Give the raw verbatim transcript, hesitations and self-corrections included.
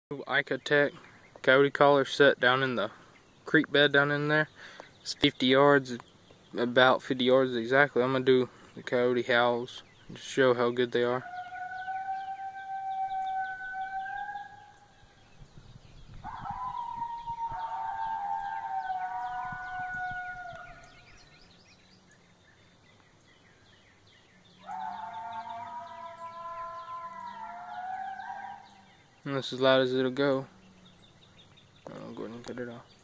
Icotec coyote collar set down in the creek bed down in there. It's fifty yards, about fifty yards exactly. I'm gonna do the coyote howls to show how good they are. And that's as loud as it'll go. I'll go ahead and cut it off.